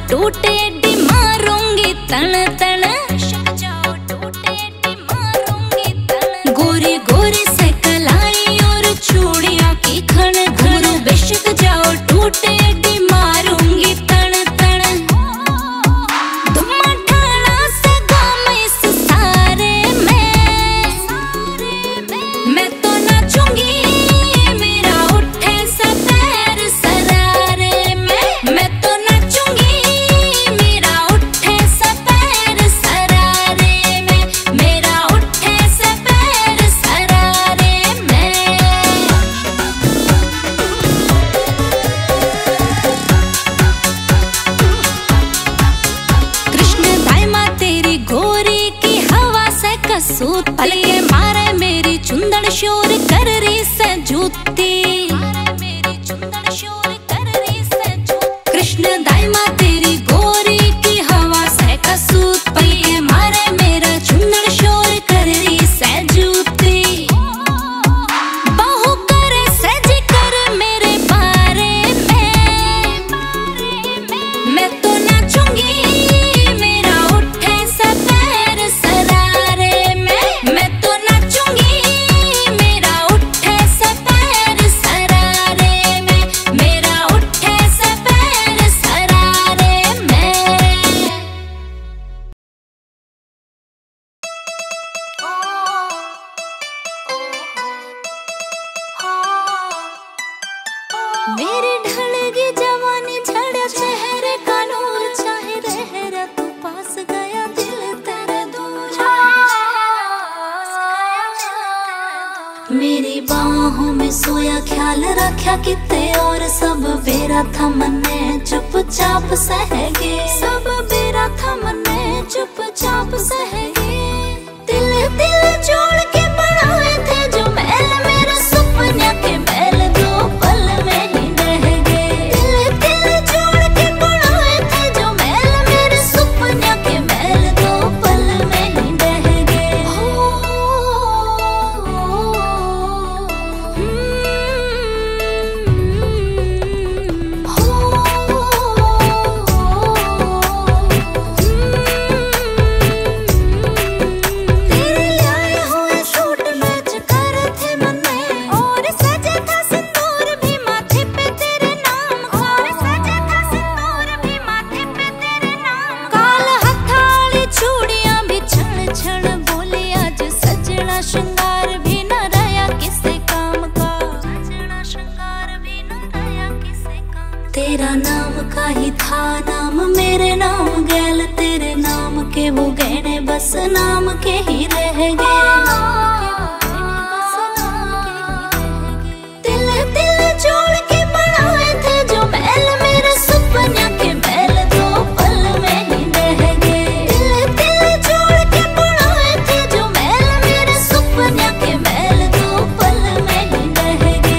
टूटे एडी मारूंगी तन तन, गोरी गोरी से कलाई और चूड़ियों की खन खन, बेशक जाओ टूटे एडी मारूंगी तन तन। धुआं ठाड़ा से गाम इस सारे में, मैं तो नाचूंगी मेरा उठे सा पैर सरारे में, मैं तो नाचूंगी मेरा उठे सा पैर सरारे में, मेरा उठे सा पैर सरारे में। कृष्ण दाइमा तेरी गोरी की हवा से कसूती, पलके मारे मेरी चुंदड़ शोर कर रही से जूती, कृष्ण दाइमा तेरी गोरी की हवा से कसूती, पलके मारे मेरा चुंदड़ शोर कर रही से जूती। बाहु करे सज कर मेरे बारे में, मैं तो नाचूंगी मेरा उठे सा पैर सरारे में, मैं तो नाचूंगी मेरा उठे सा पैर सरारे में, मेरा उठे सा पैर सरारे में। मेरी ढलगी जवानी झड़ा चेहरे का नूर, चाहे रह तू पास गया दिल तेरे दूर। मेरी बाहों में सोया ख्याल रखा किते और सब बेरा था मन्ने चुपचाप सहगे, सब बेरा था मन्ने चुपचाप सहगे। दिल दिल जोड़ के बनाए थे जो महल मेरे सपने के महल दो पल में ही रह गए। दिल दिल जोड़ के बनाए थे जो महल मेरे सपने के महल दो पल में ही रह गए। तेरे लाए हुए सूट मैच कर थे मन में, और सजा था सिंदूर भी माथे पे तेरे नाम, और सजा था सिंदूर भी माथे पे तेरे नाम। काल हथाली चूड़ियां भी छण छण बोली, आज सजना श्रृंगार भी न रहा किसे काम का, सजना श्रृंगार भी न रहा किसे काम। तेरा नाम का ही था नाम मेरे नाम गैल, तेरे नाम के वो गहने बस नाम के ही रह गए। दिल दिल जोड़ के बनाए थे जो महल मेरे सपने के महल दो पल में ही रह गए। दिल दिल जोड़ के बनाए थे जो महल मेरे सपने के महल दो पल में ही रह गए।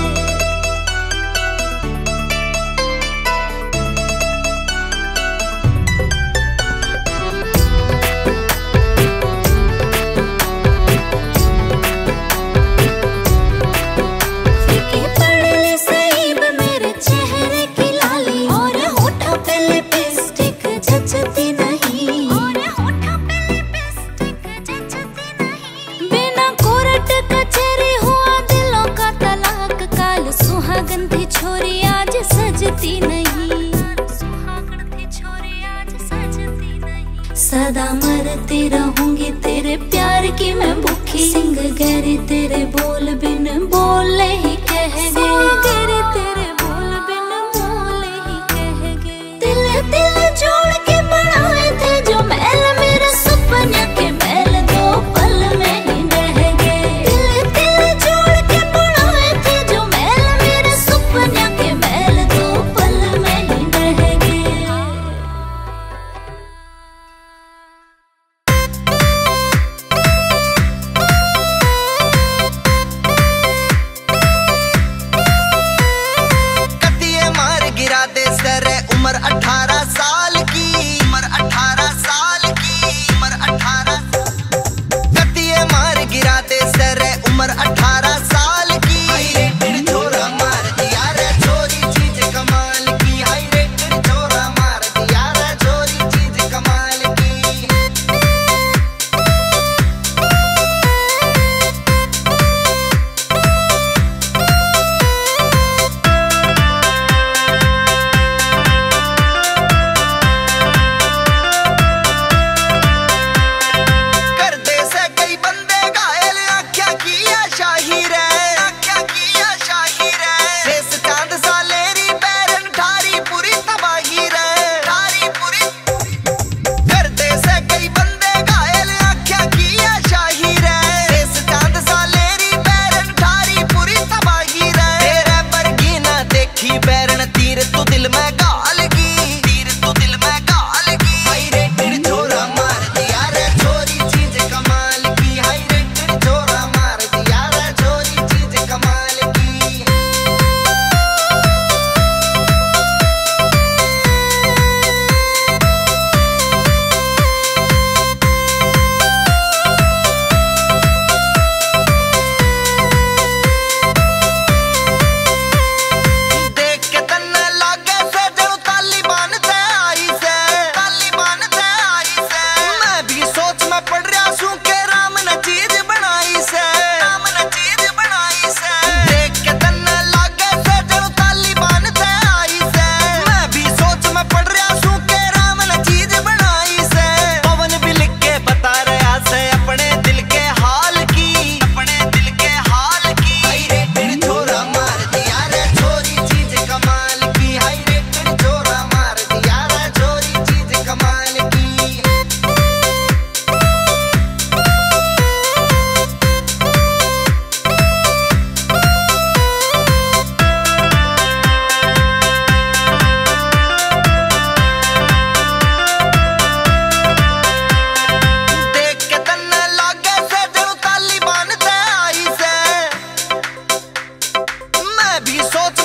फीके पड़े सईब मेरे चेहरे की लाली, और होठों पे लिपस्टिक जचती नहीं, और होठों पे लिपस्टिक जचती नहीं। बिना कोर्ट कचहरी हुआ दिलों का तलाक, काल सुहागन थी छोरी आज सजती नहीं, सुहागन थी छोरी आज सजती नहीं। सदा मरती रहूंगी तेरे प्यार की मैं भूखी, सिंग गहरे तेरे बोल बिन बोले ही कह गए, गहरे तेरे बोल बिन बोले ही कह गए। दिल दिल जोड़ के बनाए थे जो महल मेरे सपने के महल दो पल में ही रह गए। दिल दिल जोड़ के बनाए थे जो महल मेरे सपने के महल दो पल में ही रह गए।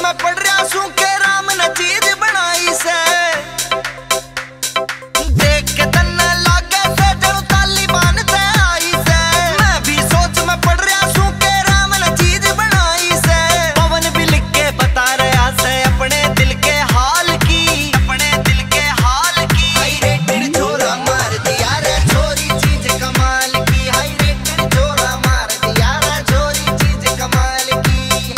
मैं पढ़ रहा सू के राम ने चीज बनाई से देख के तन्ने लागे से जब तालिबान से आई से मैं भी सोच मैं पढ़ रहा सू के राम ने चीज बनाई से पवन भी लिख के बता रहा से अपने दिल के हाल की हाई रेटेड छोरा मार दिया रे छोरी चीज कमाल की हाई रेटेड छोरा मार दिया रे छोरी चीज कमाल की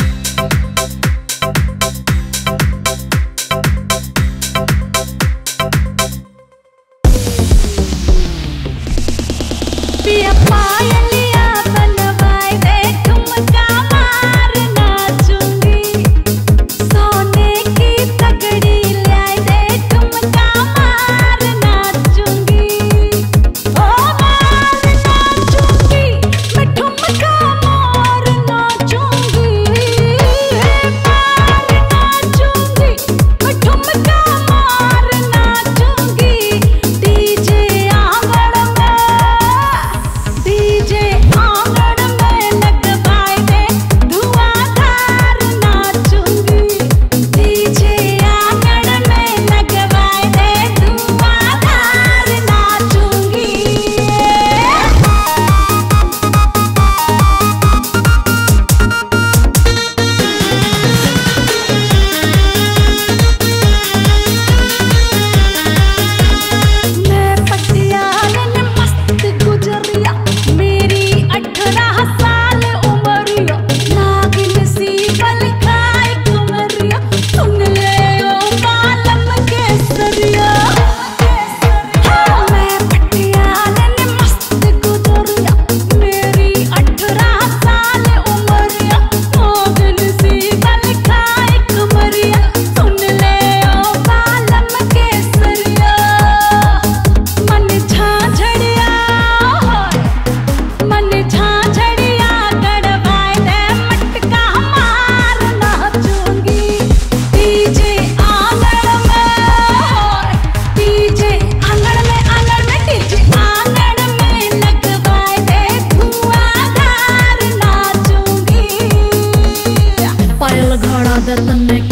पिया पायलिया बनवाए दे ठुमका मार नाचूंगी सोने की तगड़ी लाई दे ठुमका मार नाचूंगी ओ मार नाचूंगी मैं ठुमका मार नाचूंगी मार नाचूंगी मैं ठुमका मार नाचूंगी डीजे आंगन में लगवाए दे धुआंधार नाचूंगी डीजे आंगन में लगवाए दे धुआंधार नाचूंगी मैं पटियालन मस्त गुजरिया मेरी 18 साल उमरिया नागिन सी बल खाए कुमरिया सुन ले ओ बालम केसरिया मैं पटियालन मस्त गुजरिया मेरी 18 साल उमरिया नागिन सी बल खाए कुमरिया सुन ले ओ बालम केसरिया मन झांझड़िया गड़वाए दे मटका मार नाचूंगी डीजे आंगन में डीजे आंगन में लगवाए दे धुआंधार नाचूंगी पायल घड़ा दे तन्ने